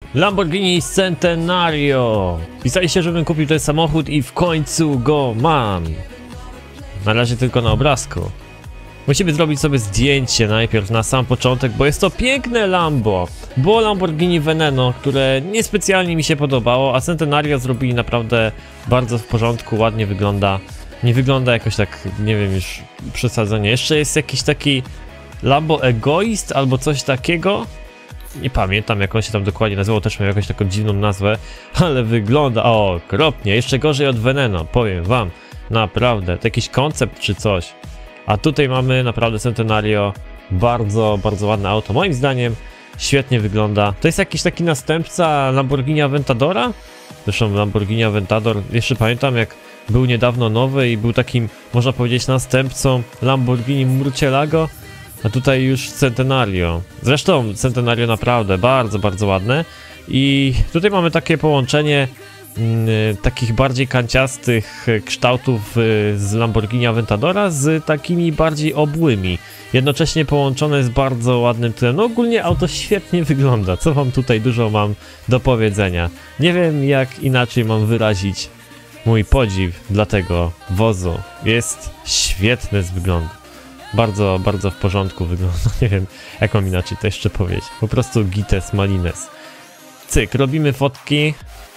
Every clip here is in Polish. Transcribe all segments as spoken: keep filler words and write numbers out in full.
Lamborghini Centenario! Pisaliście, żebym kupił ten samochód i w końcu go mam. Na razie tylko na obrazku. Musimy zrobić sobie zdjęcie najpierw na sam początek, bo jest to piękne Lambo. Było Lamborghini Veneno, które niespecjalnie mi się podobało, a Centenario zrobili naprawdę bardzo w porządku, ładnie wygląda. Nie wygląda jakoś tak, nie wiem, już przesadzenie. Jeszcze jest jakiś taki Lambo Egoist albo coś takiego. Nie pamiętam, jak on się tam dokładnie nazywał, też miał jakąś taką dziwną nazwę, ale wygląda okropnie, jeszcze gorzej od Veneno, powiem wam, naprawdę, to jakiś koncept czy coś. A tutaj mamy naprawdę Centenario, bardzo, bardzo ładne auto, moim zdaniem świetnie wygląda. To jest jakiś taki następca Lamborghini Aventadora? Zresztą Lamborghini Aventador, jeszcze pamiętam, jak był niedawno nowy i był takim, można powiedzieć, następcą Lamborghini Murcielago. A tutaj już Centenario. Zresztą Centenario naprawdę bardzo, bardzo ładne. I tutaj mamy takie połączenie y, takich bardziej kanciastych kształtów y, z Lamborghini Aventadora z takimi bardziej obłymi. Jednocześnie połączone z bardzo ładnym tlem. No ogólnie auto świetnie wygląda. Co wam tutaj dużo mam do powiedzenia. Nie wiem, jak inaczej mam wyrazić mój podziw dla tego wozu. Jest świetny z wyglądu. Bardzo, bardzo w porządku wygląda. Nie wiem, jak mam inaczej to jeszcze powiedzieć. Po prostu gites malines. Cyk, robimy fotki.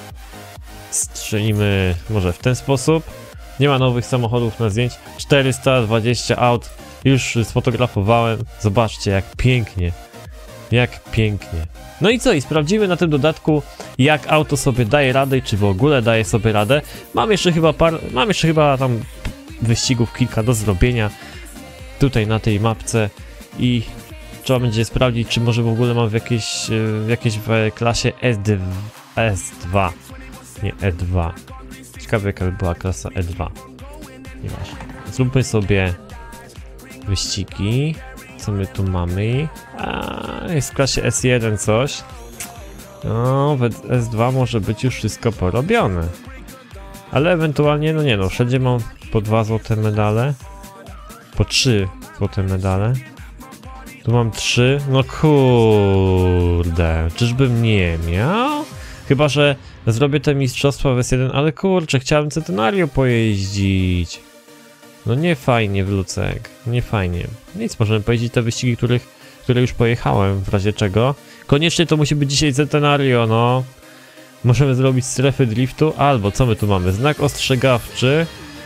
Strzelimy może w ten sposób. Nie ma nowych samochodów na zdjęć. czterysta dwadzieścia aut. Już sfotografowałem. Zobaczcie, jak pięknie. Jak pięknie. No i co? I sprawdzimy na tym dodatku, jak auto sobie daje radę i czy w ogóle daje sobie radę. Mam jeszcze chyba par... Mam jeszcze chyba tam wyścigów kilka do zrobienia. Tutaj na tej mapce i trzeba będzie sprawdzić, czy może w ogóle mam w jakiejś, w jakiejś w klasie S dwa, nie E dwa. Ciekawe, jaka by była klasa E dwa. Nieważne. Zróbmy sobie wyścigi. Co my tu mamy? A, jest w klasie S jeden coś. No, w S dwa może być już wszystko porobione. Ale ewentualnie, no nie no, wszędzie mam po dwa złote medale. Po trzy złote medale. Tu mam trzy. No kurde. Czyżbym nie miał? Chyba że zrobię te mistrzostwa w S jeden, ale kurczę, chciałem Centenario pojeździć. No nie fajnie, Wlucek. Nie fajnie. Nic, możemy pojeździć te wyścigi, których, które już pojechałem, w razie czego. Koniecznie to musi być dzisiaj Centenario, no. Możemy zrobić strefy driftu, albo co my tu mamy? Znak ostrzegawczy.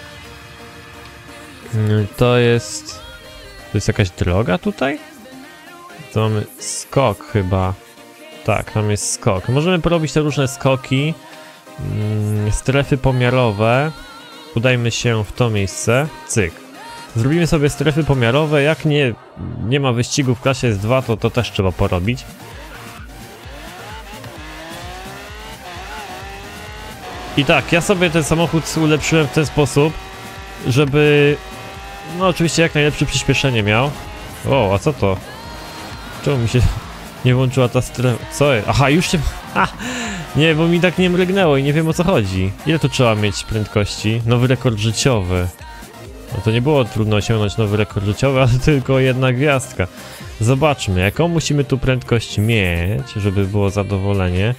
To jest... To jest jakaś droga tutaj? To mamy skok chyba. Tak, tam jest skok. Możemy porobić te różne skoki. Mm, strefy pomiarowe. Udajmy się w to miejsce. Cyk. Zrobimy sobie strefy pomiarowe. Jak nie, nie ma wyścigu w klasie S dwa, to to też trzeba porobić. I tak, ja sobie ten samochód ulepszyłem w ten sposób, żeby... No oczywiście jak najlepsze przyspieszenie miał. O, a co to? Czemu mi się nie włączyła ta strefa? Co jest? Aha, już się... Ha! Nie, bo mi tak nie mrygnęło i nie wiem, o co chodzi. Ile tu trzeba mieć prędkości? Nowy rekord życiowy. No to nie było trudno osiągnąć nowy rekord życiowy, ale tylko jedna gwiazdka. Zobaczmy, jaką musimy tu prędkość mieć, żeby było zadowolenie.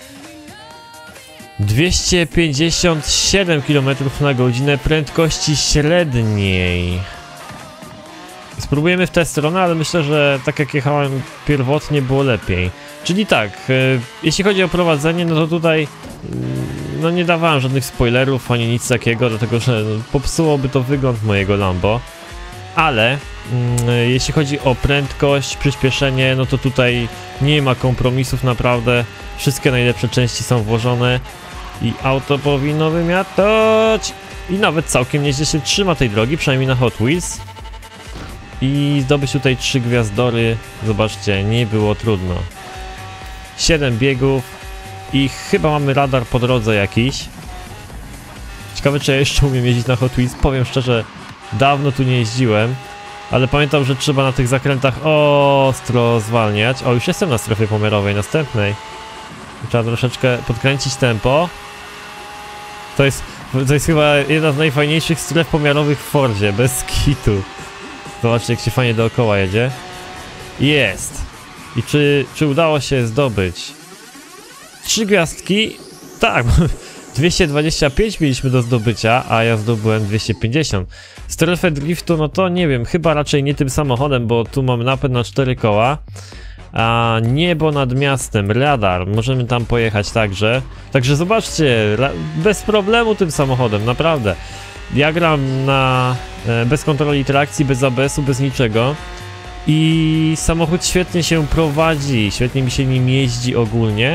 dwieście pięćdziesiąt siedem kilometrów na godzinę prędkości średniej. Spróbujemy w tę stronę, ale myślę, że tak jak jechałem pierwotnie, było lepiej. Czyli tak, y, jeśli chodzi o prowadzenie, no to tutaj y, no nie dawałem żadnych spoilerów ani nic takiego, dlatego że popsułoby to wygląd mojego Lambo. Ale y, jeśli chodzi o prędkość, przyspieszenie, no to tutaj nie ma kompromisów naprawdę. Wszystkie najlepsze części są włożone i auto powinno wymiatać. I nawet całkiem nieźle się trzyma tej drogi, przynajmniej na Hot Wheels. I zdobyć tutaj trzy gwiazdory, zobaczcie, nie było trudno. siedem biegów i chyba mamy radar po drodze jakiś. Ciekawe, czy ja jeszcze umiem jeździć na Hot Wheels. Powiem szczerze, dawno tu nie jeździłem, ale pamiętam, że trzeba na tych zakrętach ostro zwalniać. O, już jestem na strefie pomiarowej, następnej. Trzeba troszeczkę podkręcić tempo. To jest, to jest chyba jedna z najfajniejszych stref pomiarowych w Fordzie, bez kitu. Zobaczcie, jak się fajnie dookoła jedzie. Jest! I czy, czy udało się zdobyć trzy gwiazdki, tak, dwieście dwadzieścia pięć mieliśmy do zdobycia, a ja zdobyłem dwieście pięćdziesiąt. Strefę driftu, no to nie wiem, chyba raczej nie tym samochodem, bo tu mamy napęd na cztery koła. A niebo nad miastem, radar, możemy tam pojechać także. Także zobaczcie, bez problemu tym samochodem, naprawdę. Ja gram na, bez kontroli trakcji, bez A B S-u, bez niczego. I samochód świetnie się prowadzi, świetnie mi się nim jeździ ogólnie.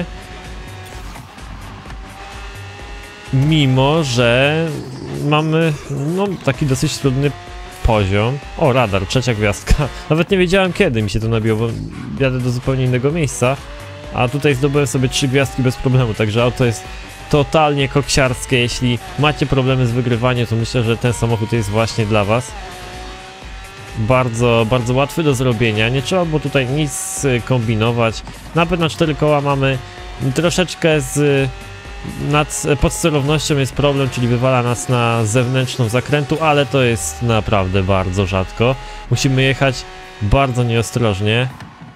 Mimo, że mamy no, taki dosyć trudny poziom. O, radar, trzecia gwiazdka. Nawet nie wiedziałem, kiedy mi się to nabiło, bo jadę do zupełnie innego miejsca. A tutaj zdobyłem sobie trzy gwiazdki bez problemu, także auto jest totalnie koksiarskie. Jeśli macie problemy z wygrywaniem, to myślę, że ten samochód jest właśnie dla was. Bardzo, bardzo łatwy do zrobienia, nie trzeba było tutaj nic kombinować. Napęd na cztery koła mamy, troszeczkę z nad podsterownością jest problem, czyli wywala nas na zewnętrzną zakrętu, ale to jest naprawdę bardzo rzadko. Musimy jechać bardzo nieostrożnie.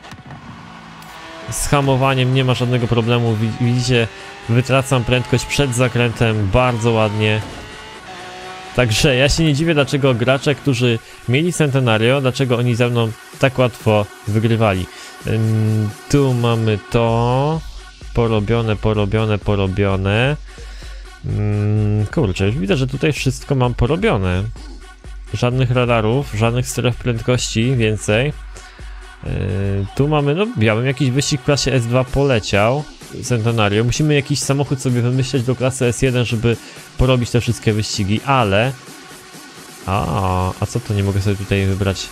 Z hamowaniem nie ma żadnego problemu, widzicie, wytracam prędkość przed zakrętem bardzo ładnie. Także ja się nie dziwię, dlaczego gracze, którzy mieli Centenario, dlaczego oni ze mną tak łatwo wygrywali. Ym, tu mamy to. Porobione, porobione, porobione. Ym, kurczę, już widzę, że tutaj wszystko mam porobione. Żadnych radarów, żadnych stref prędkości więcej. Yy, tu mamy, no ja bym jakiś wyścig w klasie S dwa poleciał. Centenario. Musimy jakiś samochód sobie wymyśleć do klasy S jeden, żeby porobić te wszystkie wyścigi, ale... A, a co to, nie mogę sobie tutaj wybrać?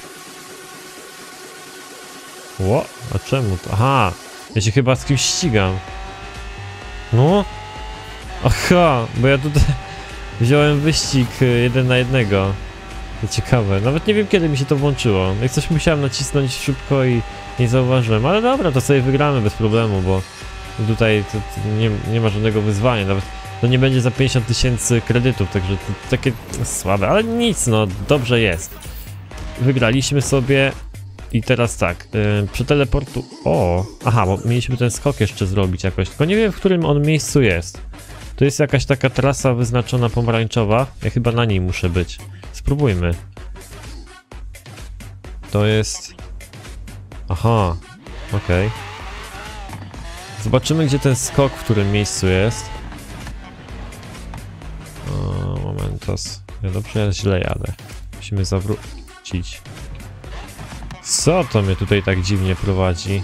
Ło, a czemu to? Aha, ja się chyba z kimś ścigam. No? Aha, bo ja tutaj wziąłem wyścig jeden na jednego. To ciekawe, nawet nie wiem, kiedy mi się to włączyło. Jak coś musiałem nacisnąć szybko i nie zauważyłem, ale dobra, to sobie wygramy bez problemu, bo tutaj to, to nie, nie ma żadnego wyzwania, nawet to nie będzie za pięćdziesiąt tysięcy kredytów, także to takie słabe, ale nic, no dobrze jest. Wygraliśmy sobie i teraz tak, yy, przy teleportu, o, aha, bo mieliśmy ten skok jeszcze zrobić jakoś, tylko nie wiem, w którym on miejscu jest. To jest jakaś taka trasa wyznaczona pomarańczowa, ja chyba na niej muszę być. Spróbujmy. To jest... Aha, okej. Okay. Zobaczymy, gdzie ten skok, w którym miejscu jest. O, momentos. Ja dobrze, ja źle jadę. Musimy zawrócić. Co to mnie tutaj tak dziwnie prowadzi?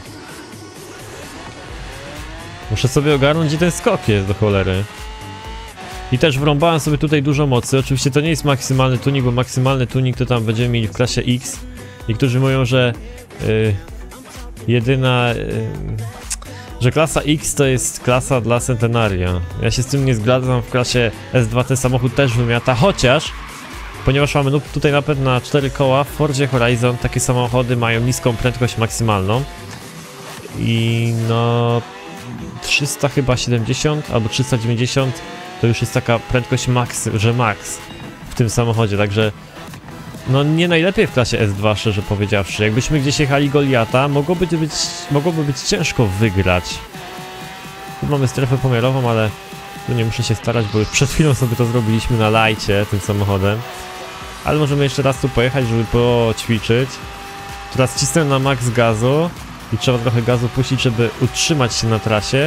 Muszę sobie ogarnąć, gdzie ten skok jest, do cholery. I też wrąbałem sobie tutaj dużo mocy. Oczywiście to nie jest maksymalny tuning, bo maksymalny tuning to tam będziemy mieli w klasie X. Niektórzy mówią, że yy, jedyna... Yy, że klasa X to jest klasa dla Centenario. Ja się z tym nie zgadzam, w klasie S dwa ten samochód też wymiata, chociaż ponieważ mamy tutaj napęd na cztery koła, w Fordzie Horizon takie samochody mają niską prędkość maksymalną i no trzysta chyba siedemdziesiąt albo trzysta dziewięćdziesiąt to już jest taka prędkość max, że max w tym samochodzie, także no nie najlepiej w klasie S dwa, szczerze powiedziawszy. Jakbyśmy gdzieś jechali Goliata, mogłoby być, mogłoby być ciężko wygrać. Tu mamy strefę pomiarową, ale tu nie muszę się starać, bo już przed chwilą sobie to zrobiliśmy na lajcie tym samochodem. Ale możemy jeszcze raz tu pojechać, żeby poćwiczyć. Teraz cisnę na max gazu i trzeba trochę gazu puścić, żeby utrzymać się na trasie.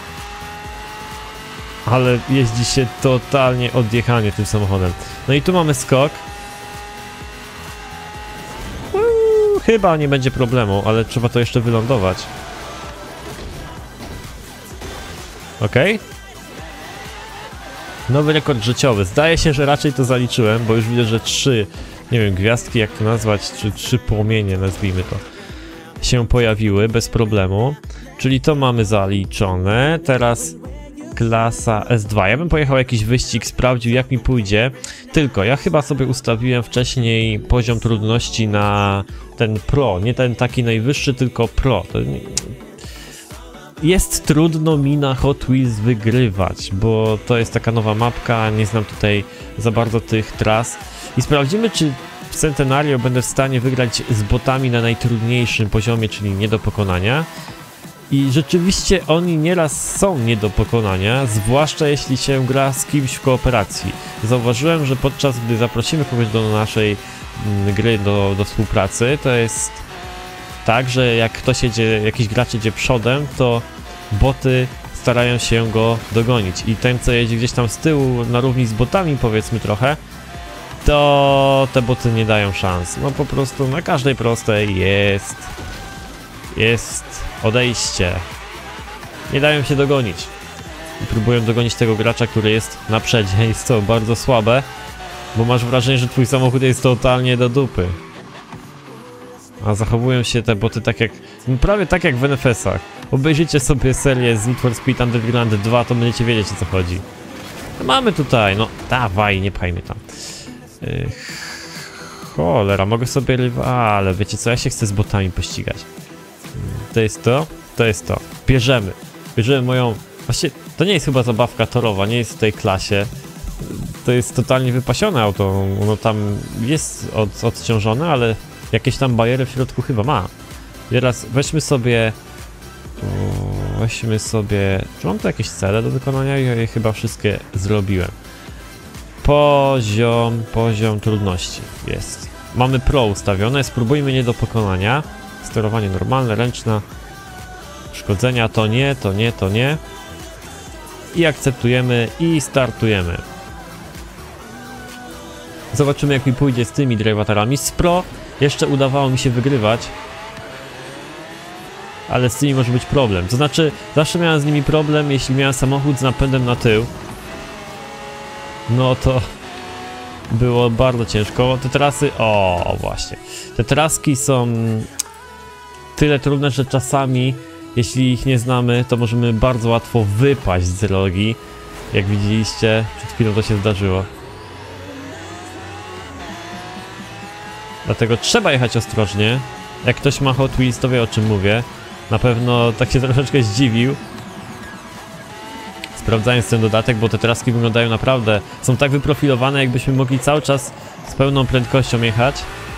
Ale jeździ się totalnie odjechanie tym samochodem. No i tu mamy skok. Chyba nie będzie problemu, ale trzeba to jeszcze wylądować. Okej. Okay. Nowy rekord życiowy. Zdaje się, że raczej to zaliczyłem, bo już widzę, że trzy, nie wiem, gwiazdki, jak to nazwać, czy trzy płomienie, nazwijmy to, się pojawiły bez problemu. Czyli to mamy zaliczone. Teraz klasa S dwa. Ja bym pojechał jakiś wyścig, sprawdził, jak mi pójdzie. Tylko ja chyba sobie ustawiłem wcześniej poziom trudności na ten pro. Nie ten taki najwyższy, tylko pro. To jest trudno mi na Hot Wheels wygrywać, bo to jest taka nowa mapka, nie znam tutaj za bardzo tych tras. I sprawdzimy, czy w Centenario będę w stanie wygrać z botami na najtrudniejszym poziomie, czyli nie do pokonania. I rzeczywiście oni nieraz są nie do pokonania, zwłaszcza jeśli się gra z kimś w kooperacji. Zauważyłem, że podczas gdy zaprosimy kogoś do naszej mm, gry, do, do współpracy, to jest tak, że jak ktoś jedzie, jakiś gracz jedzie przodem, to boty starają się go dogonić. I ten, co jedzie gdzieś tam z tyłu, na równi z botami, powiedzmy trochę, to te boty nie dają szans. No po prostu na każdej prostej jest... jest odejście. Nie dają się dogonić. I próbują dogonić tego gracza, który jest na przedzie. Jest to bardzo słabe, bo masz wrażenie, że twój samochód jest totalnie do dupy. A zachowują się te boty tak jak... no prawie tak jak w N F S-ach. Obejrzyjcie sobie serię z Need for Speed Underground dwa, to będziecie wiedzieć, o co chodzi. No mamy tutaj, no dawaj, nie pchaj mnie tam. Yy, cholera, mogę sobie... ale wiecie co, ja się chcę z botami pościgać. To jest to, to jest to. Bierzemy. Bierzemy moją... Właściwie to nie jest chyba zabawka torowa, nie jest w tej klasie. To jest totalnie wypasione auto. Ono tam jest od, odciążone, ale jakieś tam bariery w środku chyba ma. Teraz weźmy sobie... O, weźmy sobie... Czy mam tu jakieś cele do wykonania? Ja je chyba wszystkie zrobiłem. Poziom, poziom trudności jest. Mamy pro ustawione, spróbujmy nie do pokonania. Sterowanie normalne, ręczna. Uszkodzenia to nie, to nie, to nie. I akceptujemy i startujemy. Zobaczymy, jak mi pójdzie z tymi drivatarami. Z pro jeszcze udawało mi się wygrywać, ale z tymi może być problem. To znaczy, zawsze miałem z nimi problem, jeśli miałem samochód z napędem na tył. No to było bardzo ciężko. Te trasy... O, właśnie. Te traski są tyle trudne, że czasami, jeśli ich nie znamy, to możemy bardzo łatwo wypaść z drogi. Jak widzieliście, przed chwilą to się zdarzyło. Dlatego trzeba jechać ostrożnie. Jak ktoś ma Hot Wheels, to wie, o czym mówię. Na pewno tak się troszeczkę zdziwił, sprawdzając ten dodatek, bo te traski wyglądają naprawdę... są tak wyprofilowane, jakbyśmy mogli cały czas z pełną prędkością jechać.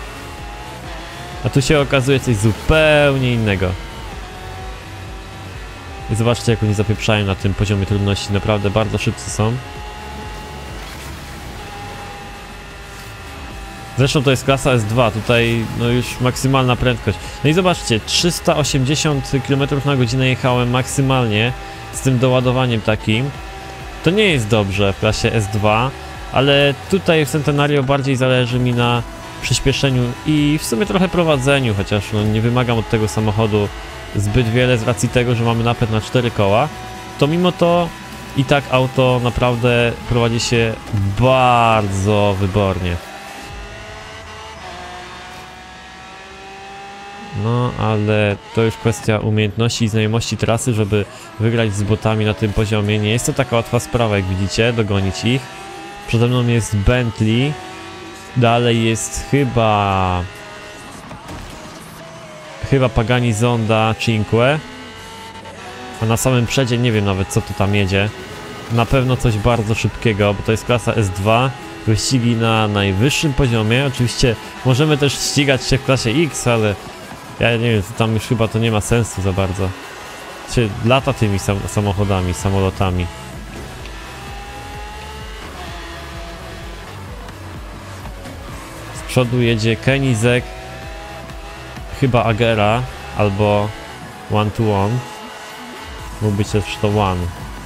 A tu się okazuje coś zupełnie innego. I zobaczcie, jak oni zapieprzają na tym poziomie trudności. Naprawdę bardzo szybcy są. Zresztą to jest klasa S dwa, tutaj no już maksymalna prędkość. No i zobaczcie, trzysta osiemdziesiąt kilometrów na godzinę jechałem maksymalnie z tym doładowaniem takim. To nie jest dobrze w klasie S dwa, ale tutaj w Centenario bardziej zależy mi na przyspieszeniu i w sumie trochę prowadzeniu, chociaż no nie wymagam od tego samochodu zbyt wiele z racji tego, że mamy napęd na cztery koła. To mimo to i tak auto naprawdę prowadzi się bardzo wybornie. No, ale to już kwestia umiejętności i znajomości trasy, żeby wygrać z botami na tym poziomie. Nie jest to taka łatwa sprawa, jak widzicie, dogonić ich. Przede mną jest Bentley. Dalej jest chyba... Chyba Pagani Zonda Cinque. A na samym przedzie nie wiem nawet, co tu tam jedzie. Na pewno coś bardzo szybkiego, bo to jest klasa S dwa. Wyścigi na najwyższym poziomie. Oczywiście możemy też ścigać się w klasie X, ale... ja nie wiem, tam już chyba to nie ma sensu za bardzo. Się lata tymi sam samochodami, samolotami. Z przodu jedzie Koenigsegg, chyba Agera, albo One to One. Mógł być też to One.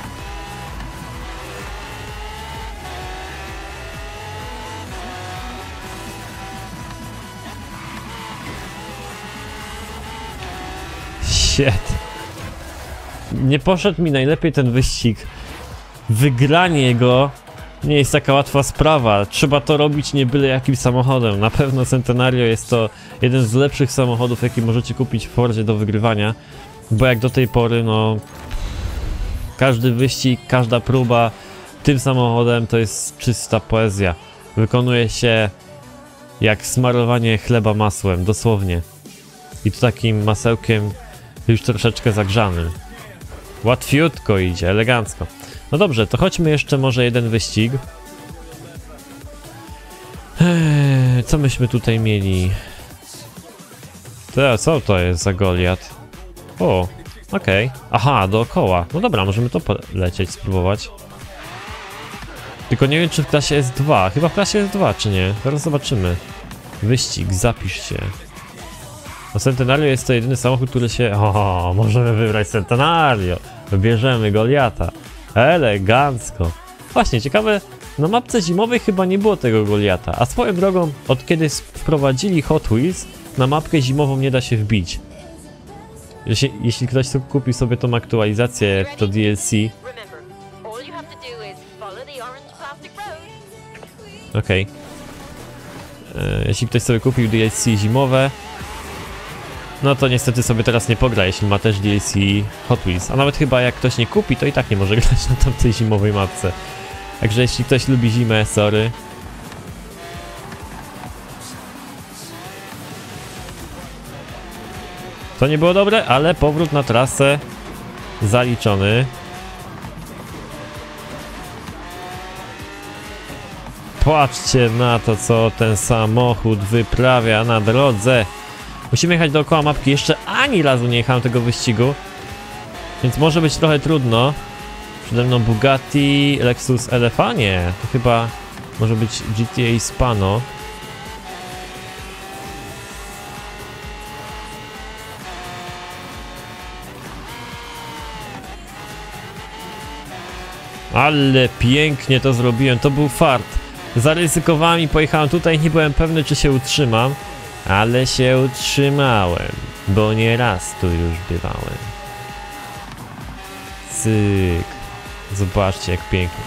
Shit. Nie poszedł mi najlepiej ten wyścig. Wygranie go nie jest taka łatwa sprawa. Trzeba to robić nie byle jakim samochodem. Na pewno Centenario jest to jeden z lepszych samochodów, jaki możecie kupić w Fordzie do wygrywania. Bo jak do tej pory, no... każdy wyścig, każda próba tym samochodem to jest czysta poezja. Wykonuje się jak smarowanie chleba masłem, dosłownie. I to takim masełkiem już troszeczkę zagrzanym. Łatwiutko idzie, elegancko. No dobrze, to chodźmy jeszcze może jeden wyścig. Eee, co myśmy tutaj mieli? To, co to jest za Goliat? O, Okej. Okay. Aha, dookoła. No dobra, możemy to polecieć, spróbować. Tylko nie wiem, czy w klasie S dwa. Chyba w klasie S dwa, czy nie? Zaraz zobaczymy. Wyścig, zapisz się. No Centenario jest to jedyny samochód, który się... O, możemy wybrać Centenario. Wybierzemy Goliata. Elegancko. Właśnie, ciekawe, na mapce zimowej chyba nie było tego Goliata. A swoją drogą, od kiedy wprowadzili Hot Wheels, na mapkę zimową nie da się wbić. Jeśli, jeśli ktoś kupi sobie tą aktualizację, to D L C... Okej. Okay. Jeśli ktoś sobie kupił D L C zimowe, no to niestety sobie teraz nie pogra, jeśli ma też D L C Hot Wheels. A nawet chyba jak ktoś nie kupi, to i tak nie może grać na tamtej zimowej mapce. Także jeśli ktoś lubi zimę, sorry. To nie było dobre, ale powrót na trasę zaliczony. Patrzcie na to, co ten samochód wyprawia na drodze. Musimy jechać dookoła mapki. Jeszcze ani razu nie jechałem tego wyścigu, więc może być trochę trudno. Przede mną Bugatti, Lexus L F A? Nie, to chyba może być G T A Spano. Ale pięknie to zrobiłem, to był fart. Zaryzykowałem i pojechałem tutaj, nie byłem pewny, czy się utrzymam, ale się utrzymałem, bo nie raz tu już bywałem. Cyk. Zobaczcie, jak pięknie.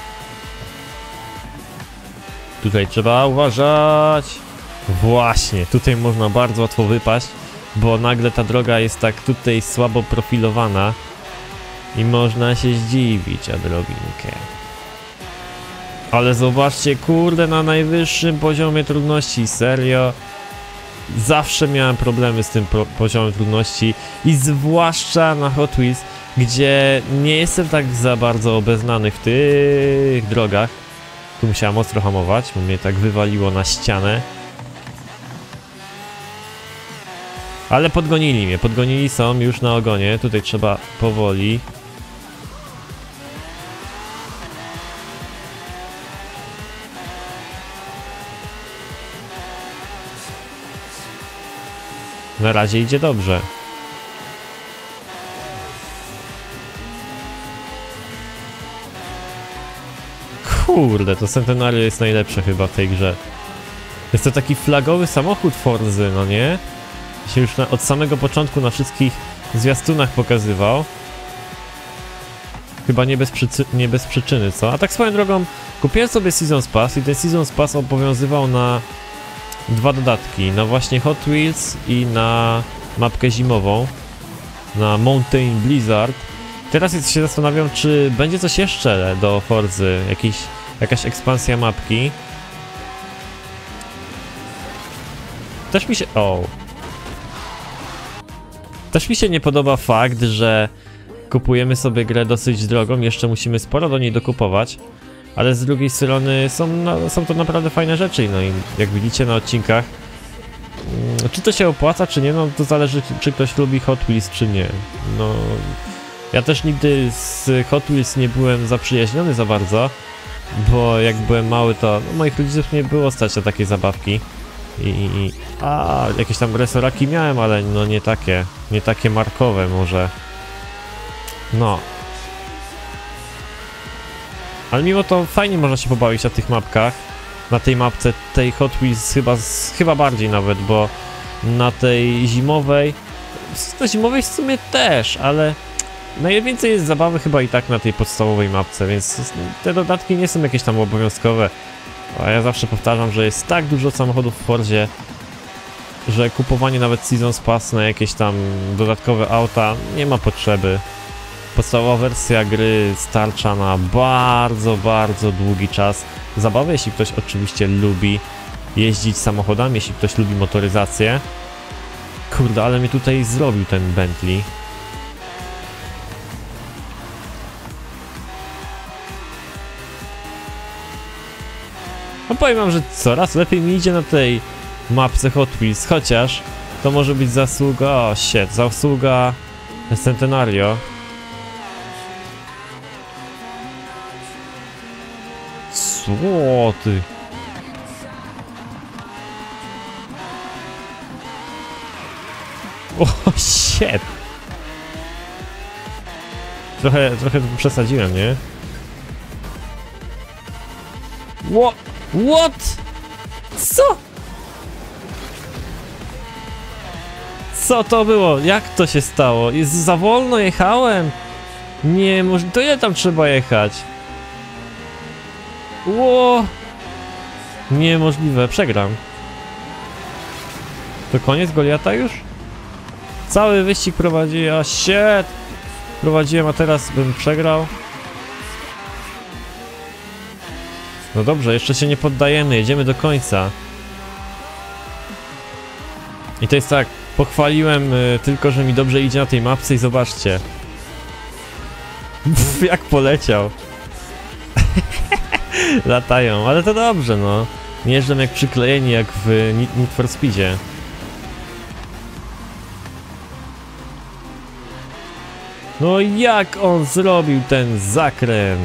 Tutaj trzeba uważać. Właśnie, tutaj można bardzo łatwo wypaść, bo nagle ta droga jest tak tutaj słabo profilowana i można się zdziwić odrobinkę. Ale zobaczcie, kurde, na najwyższym poziomie trudności, serio. Zawsze miałem problemy z tym poziomem trudności i zwłaszcza na Hot Wheels, gdzie nie jestem tak za bardzo obeznany w tych drogach. Tu musiałem ostro hamować, bo mnie tak wywaliło na ścianę. Ale podgonili mnie, podgonili, są już na ogonie, tutaj trzeba powoli. Na razie idzie dobrze. Kurde, to Centenario jest najlepsze chyba w tej grze. Jest to taki flagowy samochód Forzy, no nie? Się już na, od samego początku na wszystkich zwiastunach pokazywał. Chyba nie bez, przyczy nie bez przyczyny, co? A tak swoją drogą, kupiłem sobie Seasons Pass i ten Seasons Pass obowiązywał na dwa dodatki, na właśnie Hot Wheels i na mapkę zimową, na Mountain Blizzard. Teraz jest, się zastanawiam, czy będzie coś jeszcze do Forzy, jakiś, jakaś ekspansja mapki. Też mi się... O. Też mi się nie podoba fakt, że kupujemy sobie grę dosyć drogą, jeszcze musimy sporo do niej dokupować, ale z drugiej strony są, no, są to naprawdę fajne rzeczy, no i jak widzicie na odcinkach, czy to się opłaca, czy nie, no to zależy, czy ktoś lubi Hot Wheels, czy nie. No, ja też nigdy z Hot Wheels nie byłem zaprzyjaźniony za bardzo, bo jak byłem mały, to no, moich rodziców nie było stać na takie zabawki. I, a jakieś tam resoraki miałem, ale no nie takie, nie takie markowe może. No. Ale mimo to fajnie można się pobawić na tych mapkach. Na tej mapce, tej Hot Wheels chyba, chyba bardziej nawet, bo na tej zimowej, na zimowej w sumie też, ale najwięcej jest zabawy chyba i tak na tej podstawowej mapce, więc te dodatki nie są jakieś tam obowiązkowe. A ja zawsze powtarzam, że jest tak dużo samochodów w Forzie, że kupowanie nawet Seasons Pass na jakieś tam dodatkowe auta nie ma potrzeby. Podstawowa wersja gry starcza na bardzo, bardzo długi czas zabawy, jeśli ktoś oczywiście lubi jeździć samochodami, jeśli ktoś lubi motoryzację. Kurde, ale mnie tutaj zrobił ten Bentley. No powiem wam, że coraz lepiej mi idzie na tej mapce Hot Wheels, chociaż to może być zasługa, o shit, zasługa Centenario. Co ty? O, shit! Trochę, trochę przesadziłem, nie? What? What? Co? Co to było? Jak to się stało? Jest za wolno jechałem? Nie, może to ile tam trzeba jechać? Ło! Niemożliwe, przegram. To koniec Goliata już? Cały wyścig prowadzi, a shit! Prowadziłem, a teraz bym przegrał. No dobrze, jeszcze się nie poddajemy, jedziemy do końca. I to jest tak, pochwaliłem y, tylko, że mi dobrze idzie na tej mapce i zobaczcie. Pff, jak poleciał. Latają, ale to dobrze, no. Nie jeżdżą jak przyklejeni, jak w Need for Speedzie. No jak on zrobił ten zakręt?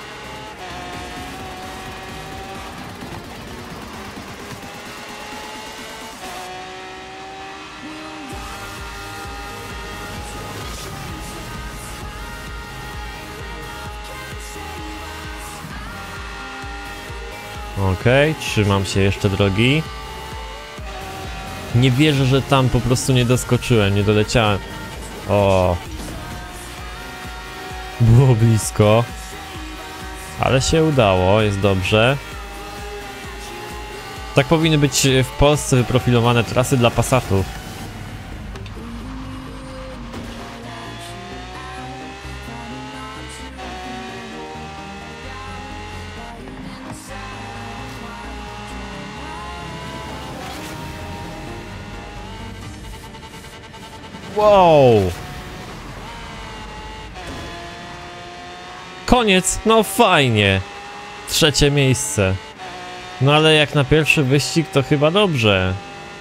Okej, okay, trzymam się jeszcze, drogi. Nie wierzę, że tam po prostu nie doskoczyłem, nie doleciałem. O. Było blisko. Ale się udało, jest dobrze. Tak powinny być w Polsce wyprofilowane trasy dla Passatów. Wow! Koniec, no fajnie. Trzecie miejsce. No ale jak na pierwszy wyścig to chyba dobrze.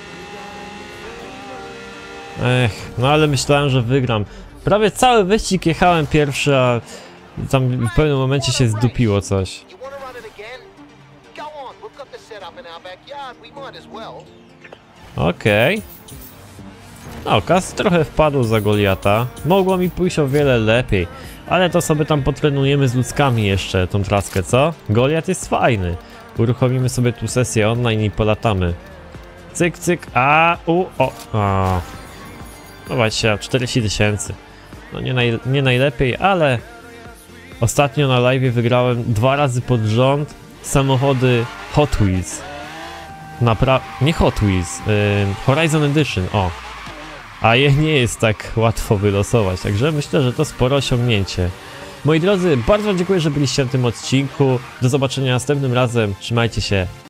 Ech, no ale myślałem, że wygram. Prawie cały wyścig jechałem pierwszy, a tam w pewnym momencie się zdupiło coś. Okej. Okay. No, Kas trochę wpadł za Goliata. Mogło mi pójść o wiele lepiej. Ale to sobie tam potrenujemy z ludzkami jeszcze tą traskę, co? Goliat jest fajny. Uruchomimy sobie tu sesję online i polatamy. Cyk, cyk, a, u, o, a. No właśnie, czterdzieści tysięcy. No nie, naj, nie najlepiej, ale ostatnio na live wygrałem dwa razy pod rząd samochody Hot Wheels. Napra... nie Hot Wheels, yy, Horizon Edition, o. A je nie jest tak łatwo wylosować, także myślę, że to spore osiągnięcie. Moi drodzy, bardzo wam dziękuję, że byliście na tym odcinku. Do zobaczenia następnym razem. Trzymajcie się.